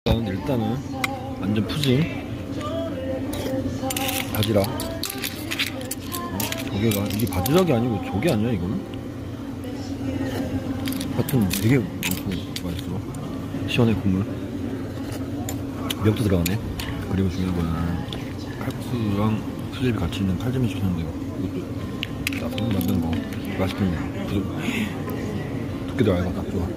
일단은 완전 푸짐 바지락. 조개가 이게 바지락이 아니고 조개 아니야 이거는? 하여튼 되게 많고 맛있어. 시원해 국물. 미역도 들어가네. 그리고 중요한 거는 칼국수랑 수제비 같이 있는 칼제미 시켰는데 이것도 따서 만든 거 맛있겠네. 두께도 얇아 딱 좋아.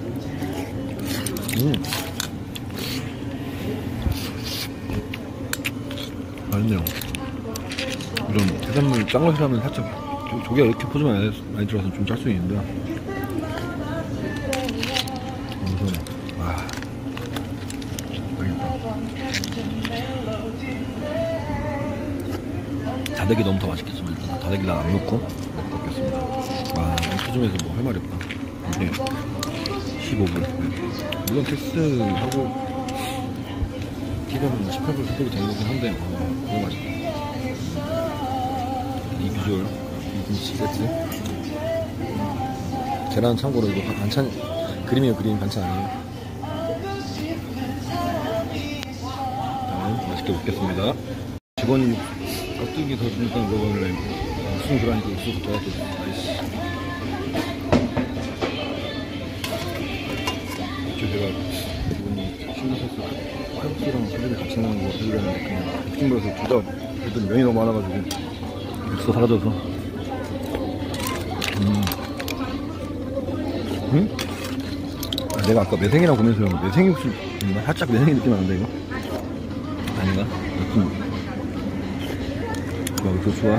맛있네요. 이런 해산물 짠 것을 하면 살짝 조개가 이렇게 포즈 많이 들어서 좀 짤 수 있는데 우선 맛있다. 다대기 너무 더 맛있겠지만 일단 다대기를 안 넣고 먹겠습니다. 이 포즈에서 뭐 할 말이 없다. 이게 15불. 물론 텍스하고 기본은 18불 소득이 되는 거긴 한데 너무 맛있다. 이 비주얼, 이 김치 세트. 계란 참고로 이거 반찬 그림이에요. 그림 반찬 아니에요. 일단 맛있게 먹겠습니다. 직원이 깍두기 더 주니까 물어보길래 무슨 그라니까 육수 더 갖고 아이씨. 제가 이분이 신경소스 칼국수랑 수제비 같이 먹는 거 해주려는데 그냥 욕심부려서 둘 다 일단 면이 너무 많아가지고 육수 사라져서 내가 아까 매생이랑 고민했어요. 매생이 육수 살짝 매생이 느낌 나는데 이거? 아닌가? 육수 좋아.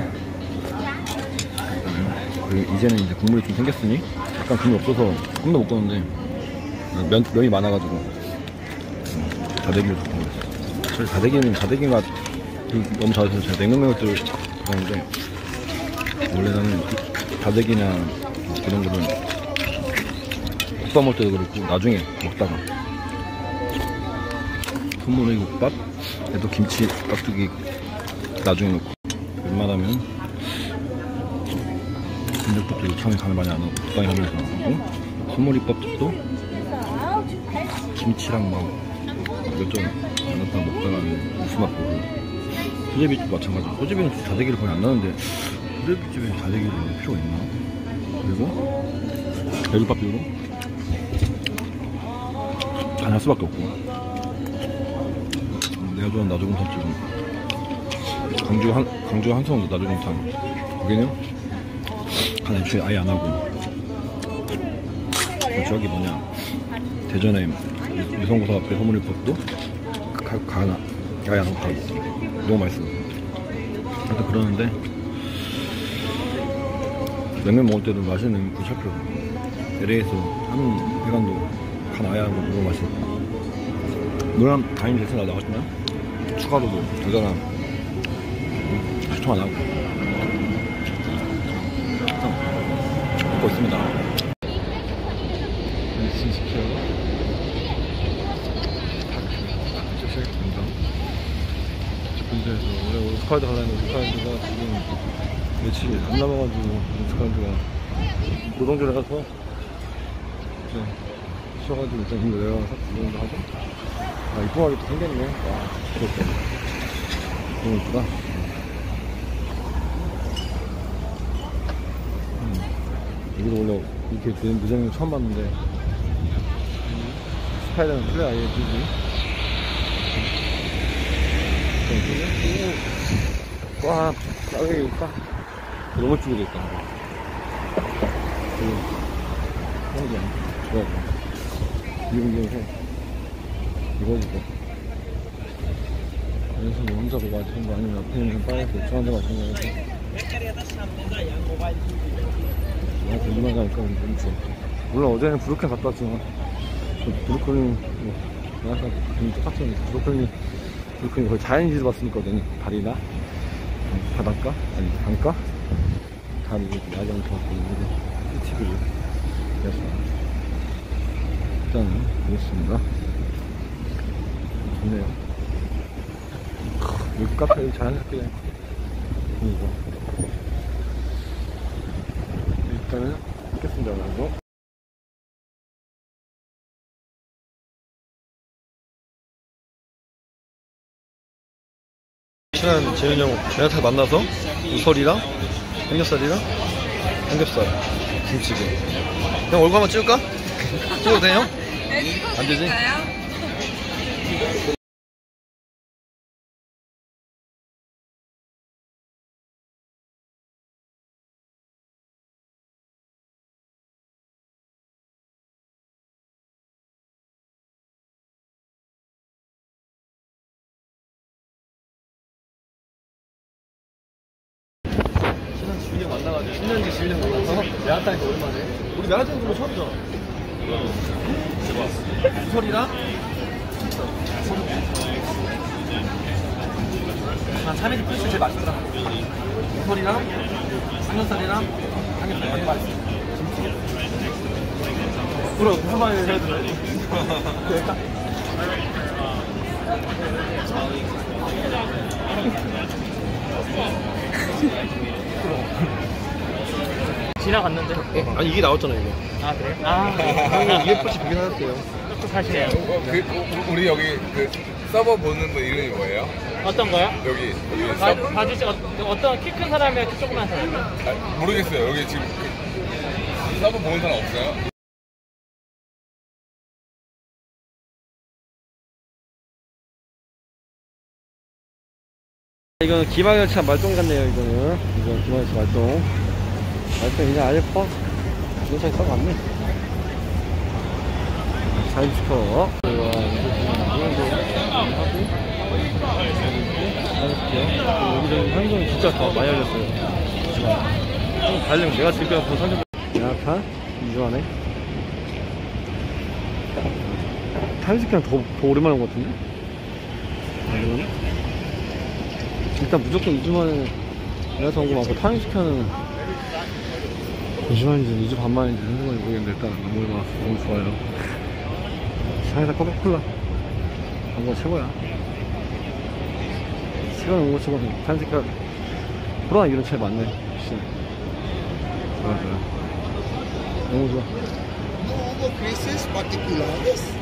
그리고 이제는 이제 국물이 좀 생겼으니 약간 국물 없어서 조금 더 못 걷는데 면이 많아가지고 다대기를 좀 먹었어요. 사실 다대기가 너무 잘해서 제가 냉면면을 좋아하는데 원래 나는 다대기나 그런 거는 국밥 먹을 때도 그렇고 나중에 먹다가 손모내기 국밥 에도 김치 깍두기 나중에 넣고 웬만하면 된장국도 처음에 간을 많이 안 하고 적당히 하면서 하고 손모리밥도 김치랑 막 몇점 안 넣다가 먹다가 무슨 맛 보고 수제비도 마찬가지고 수제비는 다대기를 거의 안 넣는데 수제비집에 다대기를 넣을 필요가 있나? 그리고 돼지밥도 안 할 수밖에 없고 내가 좋아하는 나조곰탕집은 광주 한성도 나조곰탕 거기는 간 애초에 아예 안 하고 저기 뭐냐 대전에 유성고사 앞에 소머리밥도 간 아예 안 하고 너무 맛있어. 하여튼 그러는데 냉면 먹을 때도 맛있는 굴차표 LA에서 하는 회관도 간 아예 안 하고 너무 맛있어. 물론 다행히 됐으나 나왔지만 추가로 뭐 달달한 시청 안 하고 항상 먹고 있습니다. 근처에서 원래 오스카이드 가려는 오스카이드가 지금 며칠 안 남아가지고 오스카이드가 고동전에 가서 쉬어가지고 일단 근데 내려가서 구경도 하고 이쁘하게 또 생겼네. 그렇다. 너무 이쁘다. 여기도 원래 이렇게 된 무장을 처음 봤는데 스타일은 플레이 아예 뜨지. 와, 싸게 딱 너무 주고 있다. 그리고 좋아. 미국에서 이거지고. 그래서 뭐 혼자 보고 하시는 거 아니면 옆에 있는 바에서 맥주 한잔 마시는 거 해서 나한테 누나 가니까 너무 좋아. 물론 어제는 브루클린 갔다 왔지만 브루클린 뭐 나한테 똑같은 브루클린 거의 자연지도 봤으니까 어제는 다리나 바닷가? 아니 강가? 다리 야경 더 보이는데 TV를 그래서 일단은 보겠습니다. 좋네요. 여기 카페 자연스럽게 보이고 일단은 찍겠습니다. 그래서 친한 재윤이 형 제나타 만나서 우설이랑 삼겹살이랑 삼겹살 김치찌개. 형 얼굴 한번 찍을까? 찍어도 돼 형? 안 되지? 친한 지윤이 형 만나가지고 친한지 지윤이 형 만나서 메아타니까 오랜만에. 우리 메아타니까 그거 처음이잖아. 우설이랑 난 3일이 플스 제일 맛있더라. 우설이랑 삼겹살이랑 삼겹살 많이 맛있어. 그래 무슨 말을 해야 되나? 지나갔는데. 아니 이게 나왔잖아 이거. 아 그래? 아 형이 UFC 보긴 하셨어요. 또 사실이에요. 우리 여기 그 서버 보는 분 이름이 뭐예요? 어떤 거요? 여기 서버 봐주시 어떤 키 큰 사람이야, 키 조그만 사람이야? 모르겠어요. 여기 지금 그 서버 보는 사람 없어요? 이거는 기마열차 말똥 같네요. 이거는 기마열차 말똥 그냥 아예 퍼 자동차에 써갔네. 자임스커 여기저기 상점이 진짜 다 많이 알렸어요. 달리면 내가 지금 본 상점 야타 이거하네. 타임스커는 더 오랜만에 온 것 같은데? 이거는? 일단 무조건 2주 만에 내가 온거 많고 타임스커는 2주 만인지 2주 반 만인지 생각을 모르겠는데 일단 너무 좋아요. 샤이다 코카콜라 광고가 최고야. 시간 온거 치고 타임스커 코로나 이런 차이 많네. 진짜 좋아요. 너무 좋아. No hubo crisis particulares.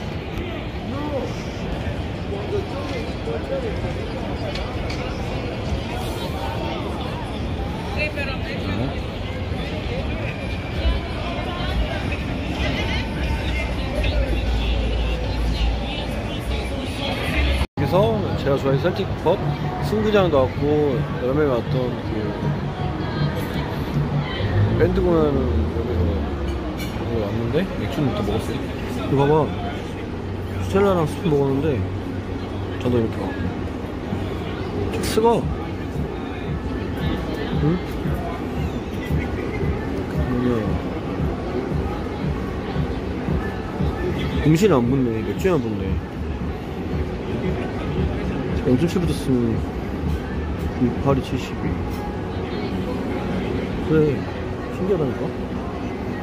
여기서 제가 좋아하는 셀틱펍 승부장도 왔고 여름에 왔던 그 밴드 공연은 여기서 왔는데 맥주는 또 먹었어요. 이거 봐봐, 스텔라랑 스프 먹었는데 저도 이렇게 먹고 쓰거. 응? 음식이 안 붙네. 맥주에 안 붙네. 0.7 붙었으면 68이 72. 그래, 신기하다니까?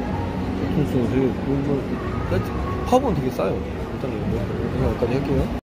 보통 되게 뭔가 팝은 되게 싸요. 일단 여기까지 할게요.